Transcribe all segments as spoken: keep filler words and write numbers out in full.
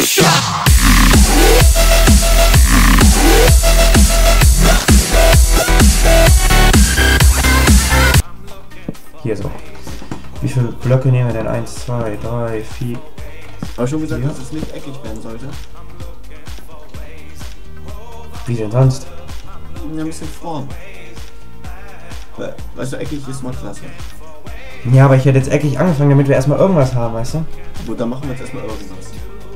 Hier so. Wie viele Blöcke nehmen wir denn? eins, zwei, drei, vier. Aber schon gesagt, dass es nicht eckig werden sollte. Wie denn sonst? Ja, ein bisschen Form. Weißt du, eckig ist mal klasse. Ja, aber ich hätte jetzt eckig angefangen, damit wir erstmal irgendwas haben, weißt du? Gut, dann machen wir jetzt erstmal irgendwas.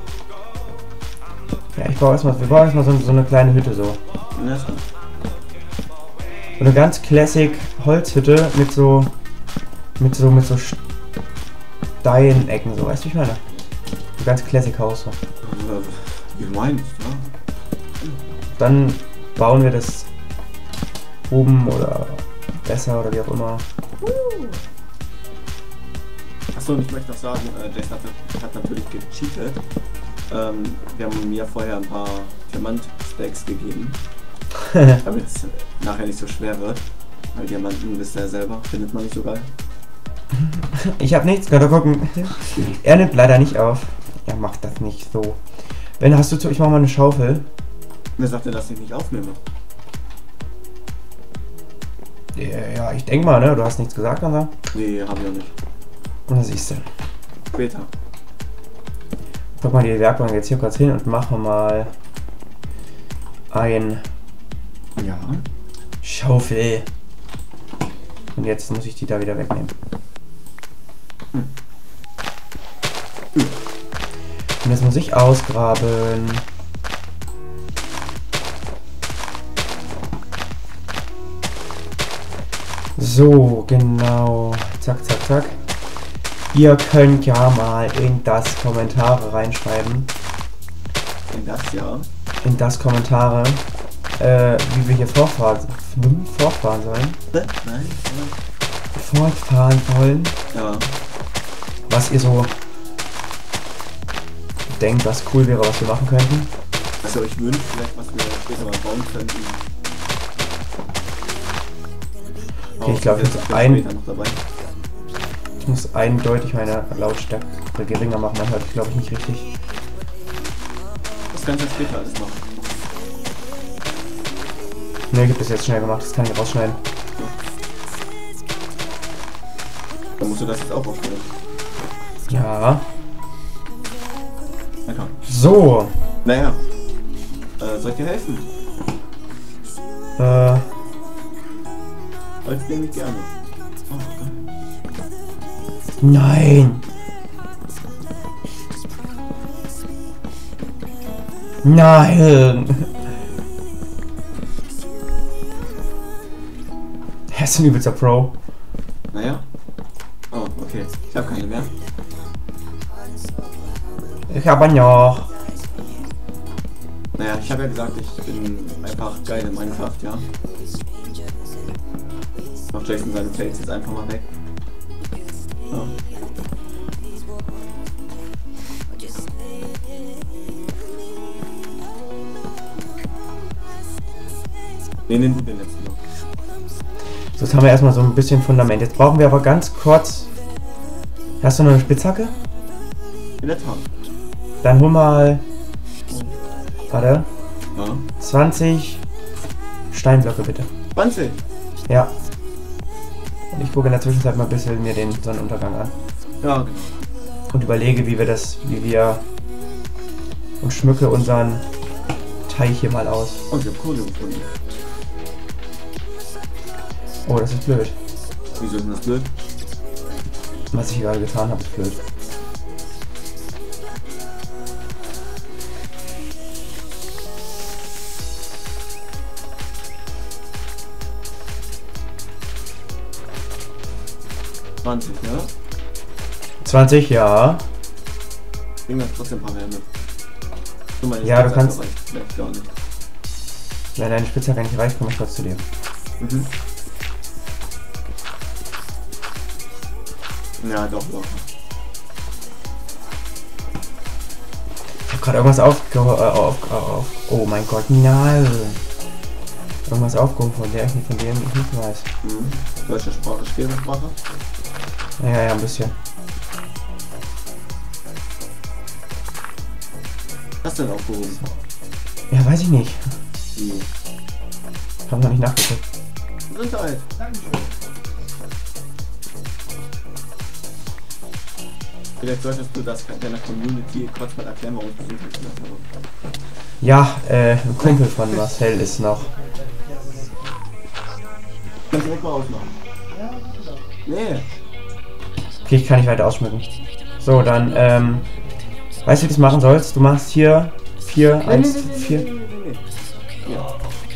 Ja, ich baue erstmal, wir bauen erstmal so, so eine kleine Hütte so. Ja, ist gut. So eine ganz classic Holzhütte mit so, mit so, mit so Steinecken, so, weißt du, wie ich meine? So ganz classic Haus so. Wie du meinst, ja. Dann bauen wir das oben oder besser oder wie auch immer. Achso, und ich möchte noch sagen, äh, Jason hat, hat natürlich gecheatet. Ähm, wir haben mir vorher ein paar Diamant-Stacks gegeben, damit es nachher nicht so schwer wird. Weil Diamanten, wisst ihr ja selber, findet man nicht so geil. Ich hab nichts, gerade gucken. Er nimmt leider nicht auf. Er macht das nicht so. Wenn hast du zu, ich mach mal eine Schaufel. Wer sagt denn, dass ich nicht aufnehme? Ja, ich denk mal, ne? Du hast nichts gesagt, oder? Nee, hab ich auch nicht. Und das siehst du. Später. Guck mal die Werkbank jetzt hier kurz hin und machen mal ein Ja. Schaufel. Und jetzt muss ich die da wieder wegnehmen. Hm. Und jetzt muss ich ausgraben. So, genau. Zack, zack, zack. Ihr könnt ja mal in das Kommentare reinschreiben. In das ja. In das Kommentare, äh, wie wir hier fortfahren, fortfahren sollen. Nein, nein. Fortfahren wollen. Ja. Was ihr so denkt, was cool wäre, was wir machen könnten. Was ihr euch wünscht, vielleicht was wir später mal bauen könnten. Okay, ich glaube, ich muss ein, ich muss eindeutig meine Lautstärke geringer machen, dann hört ich glaube ich nicht richtig. Das kannst du später alles machen. Ne, gibt es jetzt schnell gemacht, das kann ich rausschneiden. Dann musst du das jetzt auch aufnehmen. Ja. Na komm. So. Naja. Äh, soll ich dir helfen? Äh. Holz nehme ich gerne. Oh, geil. Nein. Nein. Er ist ein übelster Pro. Naja. Oh, okay. Ich habe keine mehr. Ich habe noch. Naja, ich habe ja gesagt, ich bin einfach geil in Minecraft, ja. Macht Jason seine Plates jetzt einfach mal weg. Ja. Nee, nimm du den letzten noch. So, jetzt haben wir erstmal so ein bisschen Fundament. Jetzt brauchen wir aber ganz kurz. Hast du noch eine Spitzhacke? In der Tat. Dann hol mal. Warte. Ja. zwanzig Steinblöcke bitte. zwanzig? Ja. Und ich gucke in der Zwischenzeit mal ein bisschen mir den Sonnenuntergang an. Ja, genau. Und überlege, wie wir das, wie wir. Und schmücke unseren Teich hier mal aus. Oh, ich hab Kohle gefunden. Oh, das ist blöd. Wieso ist denn das blöd? Was ich gerade getan habe, ist blöd. zwanzig, ja? zwanzig, ja. Bring mir trotzdem ein paar mehr mit. So, meine Ja, du Spitzhacke kannst- reicht vielleicht gar nicht. Wenn deine Spitzhacke nicht reicht, komme ich kurz zu dir. Mhm. Ja, doch, doch. Ich habe gerade irgendwas aufge... Äh, auf, auf... Oh mein Gott, nein. Irgendwas aufgehoben, von der ich nicht, von dem ich nicht weiß. Mhm. Welche Sprache? Schwere-Sprache? Ja, ja, ein bisschen. Hast du denn aufgehoben? Ja, weiß ich nicht. Wie? Hab noch nicht nachgeguckt. Gesundheit. Dankeschön. Vielleicht solltest du das deiner Community kurz mal erklären, warum ich Gesundheit gesagt habe. Ja, äh, ein Kumpel von Marcel ist noch. Kannst du direkt mal ausmachen? Ja, genau. Nee. Okay, ich kann nicht weiter ausschmücken. So, dann, ähm, weißt du, wie du das machen sollst? Du machst hier vier, Nee, eins, nee, nee, nee, vier. nee, nee, nee, nee. Ja.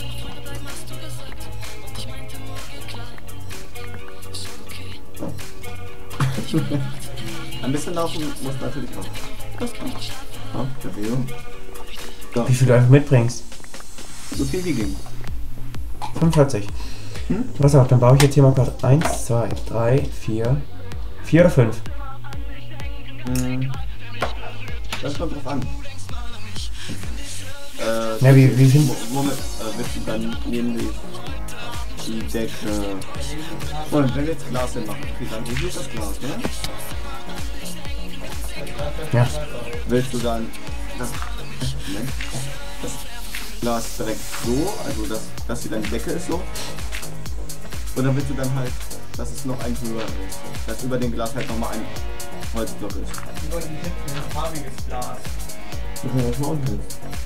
So. Ein bisschen laufen muss natürlich auch. Das kann. Ja, Bewegung. So, Wie viel du einfach mitbringst? so viel wie ging. fünfundvierzig. Hm? Pass auf, dann baue ich jetzt hier mal gerade eins, zwei, drei, vier. vier oder fünf? Hm. Das kommt drauf an. Äh, Ja, wie- wie sind- wo- Womit äh, willst du dann nämlich die Decke... Und wenn wir jetzt Glas hin machen, okay, dann hier ist das Glas, ne? Ja. Willst du dann das, Moment, das Glas direkt so, also dass, dass hier dann die Decke ist so? Oder willst du dann halt, dass es noch ein höher ist? Dass über dem Glas halt nochmal ein Holzblock ist? Die wollen jetzt ein farbiges Glas. Das ist ja auch nicht.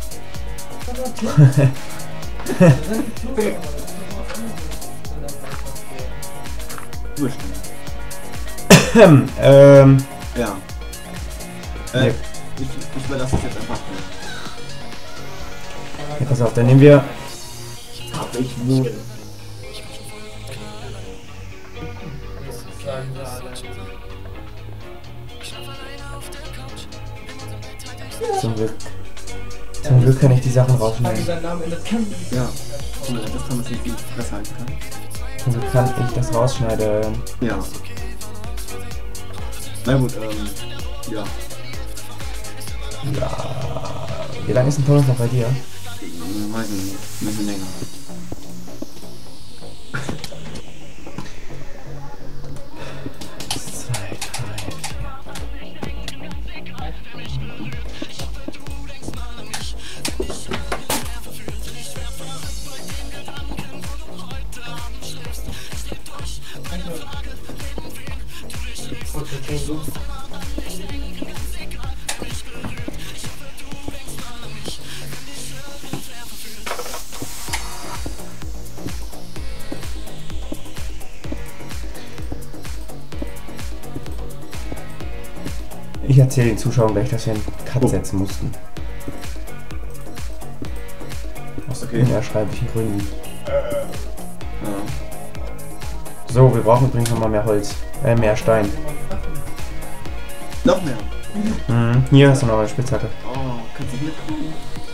Zustimmen. ähm, Ja. Äh, Nee. ich, ich überlasse es jetzt einfach. ja, pass auf, dann nehmen wir. Hab ich wohl. Zum Glück. Zum Glück kann ich die Sachen rausschneiden. Sein Name in das Camp. Ja. Guck mal, das kann man sich nicht besser halten kann. Zum Glück kann ich das rausschneiden. Ja. Na gut, ähm. Ja. Ja. Wie lange ist ein Podcast noch bei dir? Hm, weiß ich nicht. Ein bisschen länger. Zwei, drei, vier. Ich erzähle den Zuschauern gleich, dass wir einen Cut Oh. setzen mussten. Aus Okay. unerschreiblichen Gründen. Ja. So, wir brauchen übrigens nochmal mehr Holz. Äh, mehr Stein. Noch mehr. Mhm. Hier hast du noch eine Spitzhacke. Oh, kannst du mitkommen?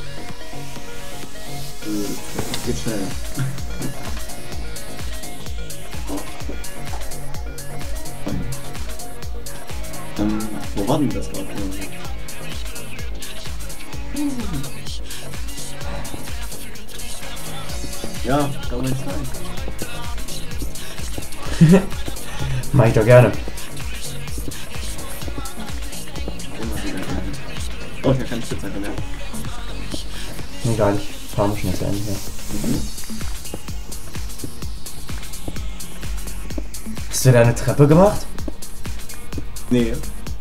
Äh, das geht schnell. ähm, wo war denn das gerade? Ja, kann man nicht sein. Mach ich doch gerne. Immer wieder gerne. Oh, ich habe keine Spitzhacke mehr. Egal, ich fahre mich schnell zu Ende hier. Mhm. Hast du da eine Treppe gemacht? Nee.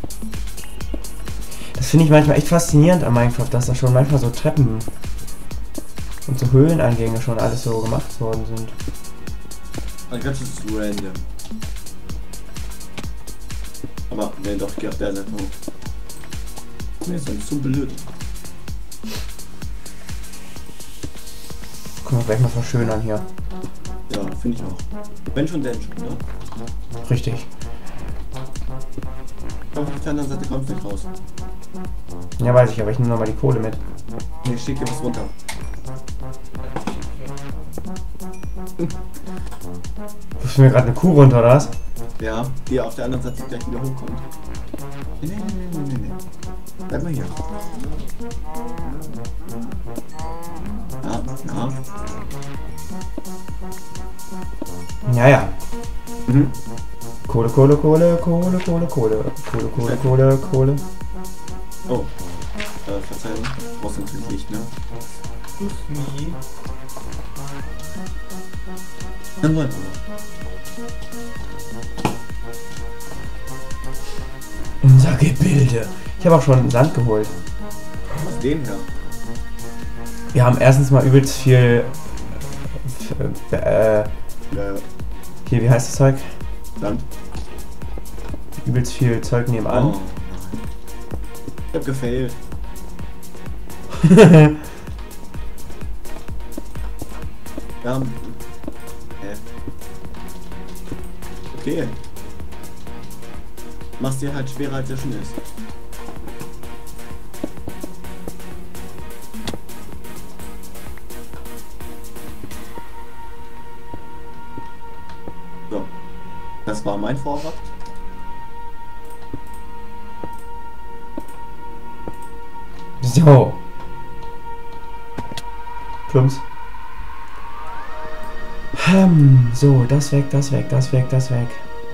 Das finde ich manchmal echt faszinierend an Minecraft, dass da schon manchmal so Treppen und so Höhleneingänge schon alles so gemacht worden sind. Mein ganzes ist random. Aber ne, doch, ich geh auf der Seite hoch. Nee, ist doch nicht so blöd. Können wir gleich mal verschönern hier. Ja, finde ich auch. Wenn schon, denn schon, ne? Richtig. Aber auf der anderen Seite kommst du nicht raus. Ja, weiß ich, aber ich nehme nochmal die Kohle mit. Nee, ich schick dir was runter. Wirfst du mir gerade eine Kuh runter, oder was? Ja, die auf der anderen Seite gleich wieder hochkommt. Nee, nee, nee, nee, nee, nee. Bleib mal hier. Ja, ja. Ja, ja. Mhm. Kohle, Kohle, Kohle, Kohle, Kohle, Kohle. Kohle, Kohle, Kohle, Kohle. Oh. Äh, Verzeihung. Brauchst du natürlich Licht, ne? Excuse me. Dann wollen wir mal. Unser Gebilde. Ich habe auch schon Sand geholt. Aus dem her. Wir haben erstens mal übelst viel. Äh, äh, Ja, hier, wie heißt das Zeug? dann. Übelst viel Zeug nebenan. Oh. Ich hab gefailt. Ja. Hä? Okay. Mach's dir halt schwerer als es schon ist. So. Das war mein Vorrat. So. Plumps. Hm, so, das weg, das weg, das weg, das weg.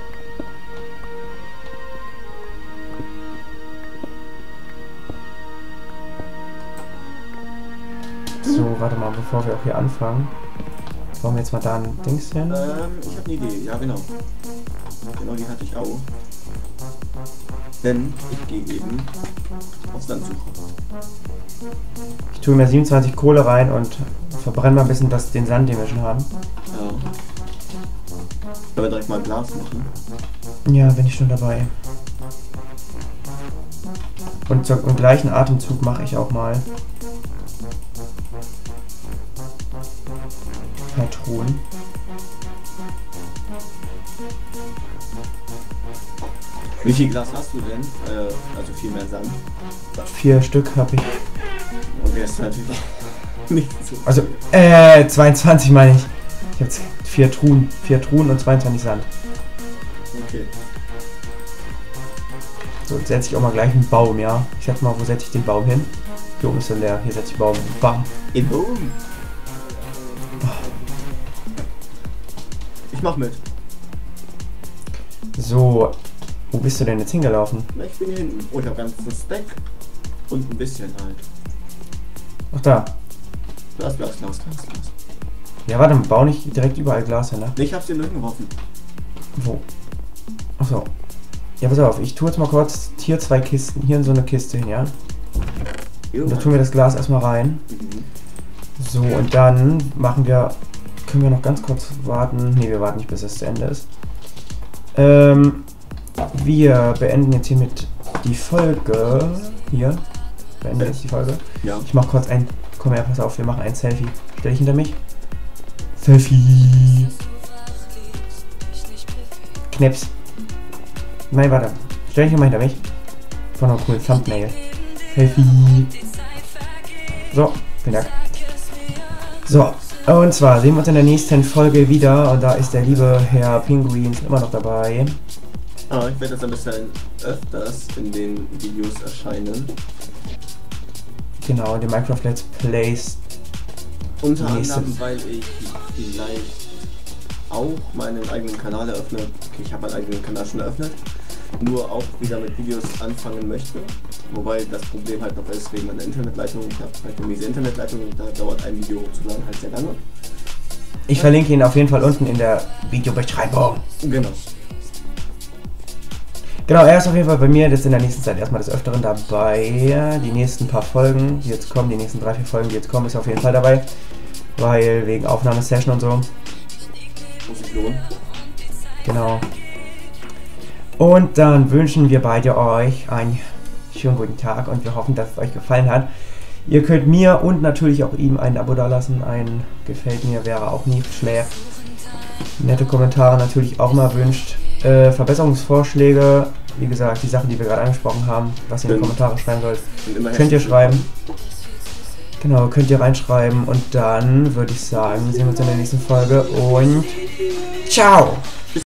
So, warte mal, bevor wir auch hier anfangen. Wollen wir jetzt mal da ein Dings hin? Ähm, ich habe eine Idee. Ja, genau. Genau, die hatte ich auch. Denn ich gehe eben aufs Land suchen. Ich tue mir siebenundzwanzig Kohle rein und verbrenne mal ein bisschen das, den Sand, den wir schon haben. Ja. Können wir direkt mal Glas machen? Ja, bin ich schon dabei. Und so, im gleichen Atemzug mache ich auch mal Patronen. Wie viel Glas hast du denn? Äh, also viel mehr Sand. Vier Stück habe ich. Okay, ist natürlich nicht so. Also, äh, zweiundzwanzig meine ich. Ich habe jetzt vier Truhen. Vier Truhen und zweiundzwanzig Sand. Okay. So, jetzt setze ich auch mal gleich einen Baum, ja? Ich sag mal, wo setze ich den Baum hin? Hier oben ist dann der. Hier setze ich Baum. Bam. In Boom. Ich mach mit. So, wo bist du denn jetzt hingelaufen? Na, ich bin hier hinten. Oh, ich hab ganz einen Stack. Und ein bisschen halt. Ach da. Glas, Glas, Glas, Glas, Glas. Ja, warte, bau nicht direkt überall Glas hin, ne? Nee, ich hab's dir nur hingeworfen. Wo? Ach so. Ja, pass auf, ich tue jetzt mal kurz hier zwei Kisten, hier in so eine Kiste hin, ja? Und da tun wir das Glas erstmal rein. Mhm. So, und dann machen wir, können wir noch ganz kurz warten. Ne, wir warten nicht, bis es zu Ende ist. Ähm, wir beenden jetzt hiermit die Folge. Hier. Beenden jetzt die Folge. Ja. Ich mach kurz ein, komm her, pass auf, wir machen ein Selfie. Stell dich hinter mich. Selfie. Knips. Nein, warte. Stell dich mal hinter mich. Von einem coolen Thumbnail. Selfie. So, vielen Dank. So, und zwar sehen wir uns in der nächsten Folge wieder. Und da ist der liebe Herr Pinguin immer noch dabei. Ah, ich werde jetzt ein bisschen öfters in den Videos erscheinen. Genau, in den Minecraft Let's Plays. Unter Nächste. anderem, weil ich vielleicht auch meinen eigenen Kanal eröffne. Okay, ich habe meinen eigenen Kanal schon eröffnet. Nur auch wieder mit Videos anfangen möchte. Wobei das Problem halt noch ist wegen meiner Internetleitung. Ich habe halt eine miese Internetleitung und da dauert ein Video hochzuladen halt sehr lange. Ich verlinke ihn auf jeden Fall unten in der Videobeschreibung. Genau. Genau, er ist auf jeden Fall bei mir jetzt in der nächsten Zeit erstmal des Öfteren dabei. Die nächsten paar Folgen, die jetzt kommen, die nächsten drei, vier Folgen, die jetzt kommen, ist er auf jeden Fall dabei. Weil wegen Aufnahmesession und so. Muss sich lohnen. Genau. Und dann wünschen wir beide euch einen schönen guten Tag und wir hoffen, dass es euch gefallen hat. Ihr könnt mir und natürlich auch ihm ein Abo dalassen. Ein gefällt mir wäre auch nicht schlecht. Nette Kommentare natürlich auch mal wünscht. Äh, Verbesserungsvorschläge, wie gesagt, die Sachen, die wir gerade angesprochen haben, was ihr in die Kommentare schreiben sollt, könnt ihr schreiben. Genau, könnt ihr reinschreiben und dann würde ich sagen, sehen wir uns in der nächsten Folge und ciao!